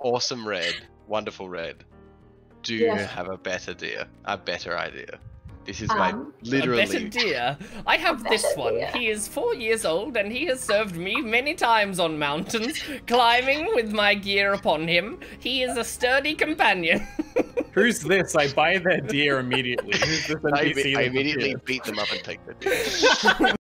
awesome red, wonderful red, do you have a better idea? This is my literally... A better deer. I have this one. Deer. He is 4 years old, and he has served me many times on mountains, climbing with my gear upon him. He is a sturdy companion. Who's this? I buy their deer immediately. Who's this NPC? I immediately beat them up and take their deer.